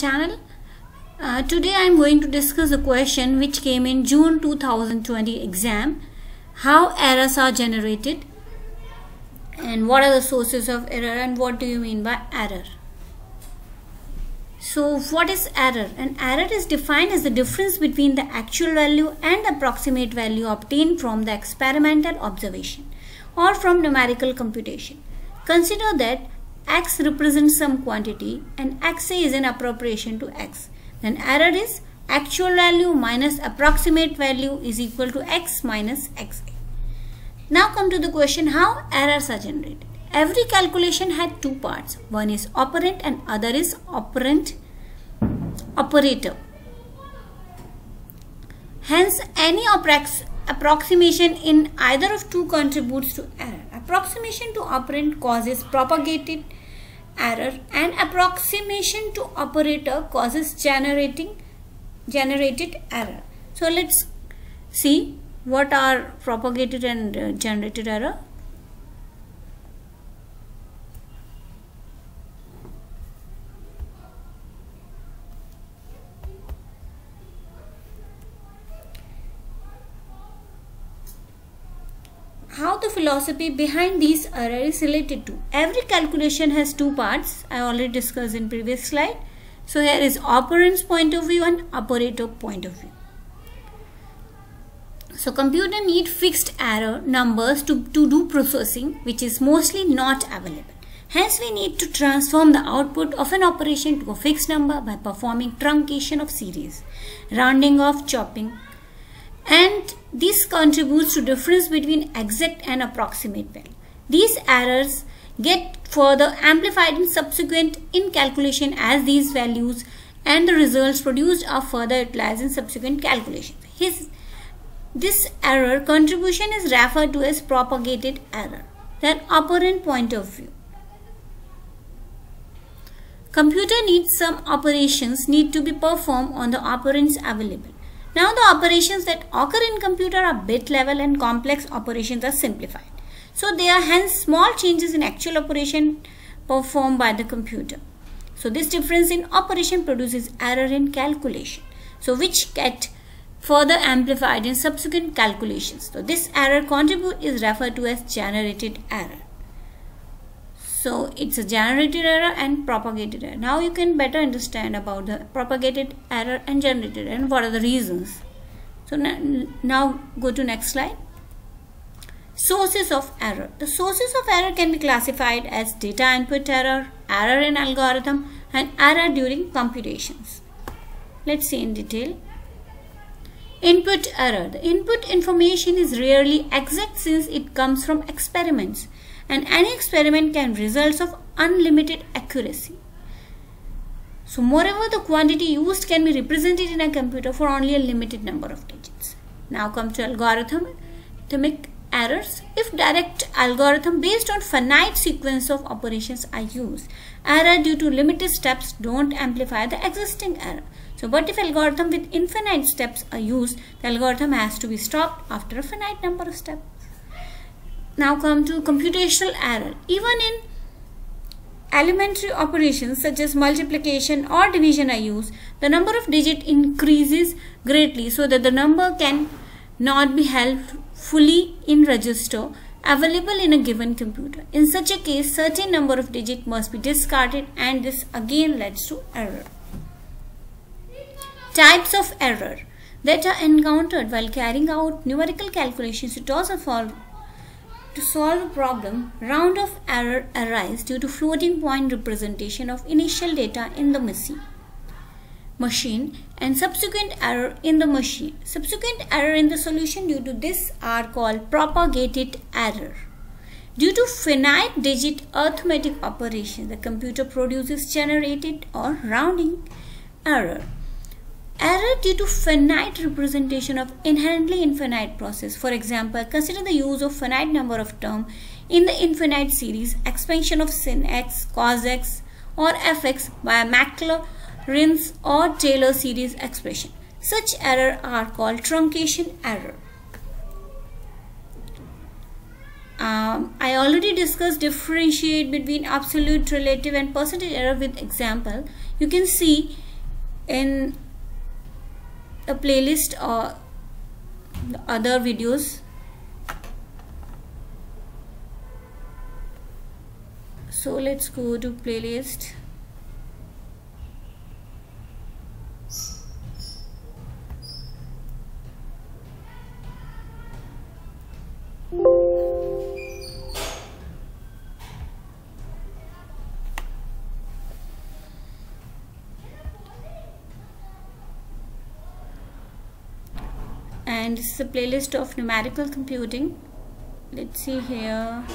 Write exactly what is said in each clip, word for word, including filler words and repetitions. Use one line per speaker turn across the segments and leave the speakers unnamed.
channel. Uh, today I am going to discuss a question which came in June two thousand twenty exam. How errors are generated and what are the sources of error and what do you mean by error? So what is error? An error is defined as the difference between the actual value and the approximate value obtained from the experimental observation or from numerical computation. Consider that x represents some quantity and xa is an appropriation to x. Then error is actual value minus approximate value is equal to x minus xa. Now come to the question, how errors are generated. Every calculation had two parts. One is operand and other is operand operator. Hence any approximation in either of two contributes to error. Approximation to operand causes propagated error and approximation to operator causes generating generated error. So let's see what are propagated and uh, generated error. How the philosophy behind these error is related to. Every calculation has two parts. I already discussed in previous slide. So here is operand's point of view and operator point of view. So computer need fixed error numbers to, to do processing, which is mostly not available. Hence we need to transform the output of an operation to a fixed number by performing truncation of series, rounding off, chopping. And this contributes to difference between exact and approximate value. These errors get further amplified in subsequent in calculation as these values and the results produced are further utilized in subsequent calculations. His, this error contribution is referred to as propagated error. Then operand point of view. Computer needs some operations need to be performed on the operands available. Now the operations that occur in computer are bit level and complex operations are simplified. So there are hence small changes in actual operation performed by the computer. So this difference in operation produces error in calculation. So which get further amplified in subsequent calculations. So this error contribute is referred to as generated error. So it's a generated error and propagated error. Now you can better understand about the propagated error and generated error and what are the reasons. So now go to next slide. Sources of error. The sources of error can be classified as data input error, error in algorithm and error during computations. Let's see in detail. Input error. The input information is rarely exact since it comes from experiments. And any experiment can result of unlimited accuracy. So moreover, the quantity used can be represented in a computer for only a limited number of digits. Now come to algorithmic errors. If direct algorithm based on finite sequence of operations are used, error due to limited steps don't amplify the existing error. So but if algorithm with infinite steps are used, the algorithm has to be stopped after a finite number of steps. Now come to computational error. Even in elementary operations such as multiplication or division are used, the number of digits increases greatly so that the number can not be held fully in register available in a given computer. In such a case, certain number of digits must be discarded and this again leads to error. Types of error that are encountered while carrying out numerical calculations to solve To solve a problem, round of error arise due to floating point representation of initial data in the machine, machine and subsequent error in the machine. Subsequent error in the solution due to this are called propagated error. Due to finite digit arithmetic operation, the computer produces generated or rounding error. Error due to finite representation of inherently infinite process. For example, consider the use of finite number of terms in the infinite series, expansion of sin x, cos x or fx by a Maclaurin's or Taylor series expression. Such error are called truncation error. Um, I already discussed differentiate between absolute, relative and percentage error with example. You can see in the playlist or the other videos. So let's go to playlist. And this is a playlist of numerical computing. Let's see here.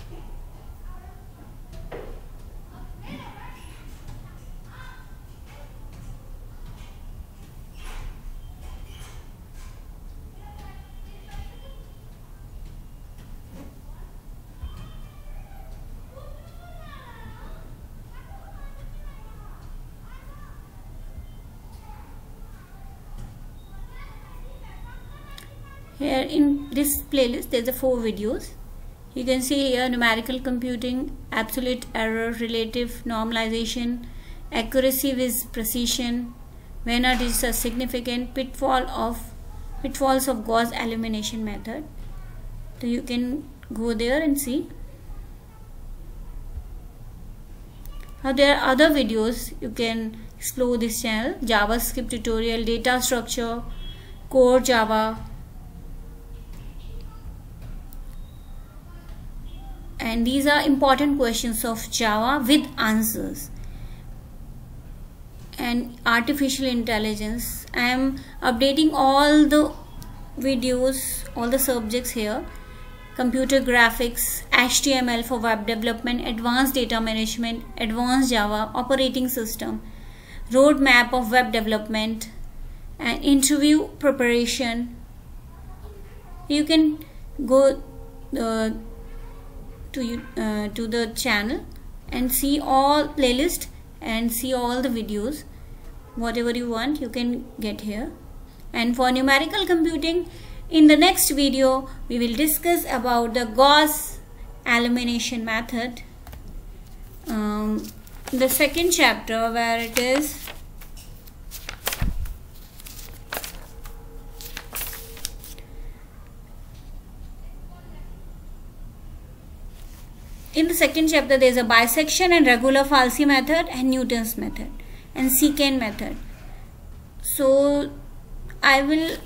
Here in this playlist there's a four videos. You can see here numerical computing, absolute error, relative normalization, accuracy with precision, when are digits are significant, pitfall of pitfalls of Gauss elimination method. So you can go there and see. Now there are other videos you can explore this channel: JavaScript tutorial, data structure, core Java. And these are important questions of Java with answers. And artificial intelligence. I am updating all the videos, all the subjects here. Computer graphics, H T M L for web development, advanced data management, advanced Java, operating system, roadmap of web development, and interview preparation. You can go uh, to uh, to the channel and see all playlist and see all the videos. Whatever you want you can get here. And for numerical computing, in the next video we will discuss about the Gauss elimination method, um, the second chapter, where it is In the second chapter there is a bisection and regular falsi method and Newton's method and secant method. So I will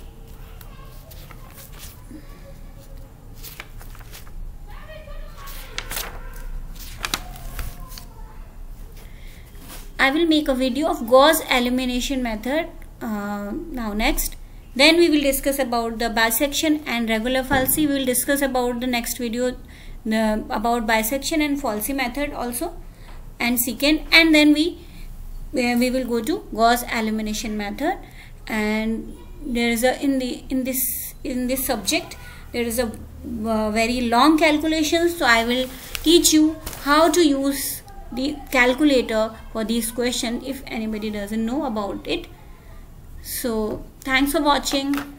I will make a video of Gauss elimination method uh, now next. Then we will discuss about the bisection and regular falsi. We will discuss about the next video the, about bisection and falsi method also and secant, and then we we will go to Gauss elimination method. And there is a in the in this in this subject there is a uh, very long calculation, so I will teach you how to use the calculator for these questions if anybody doesn't know about it. So thanks for watching.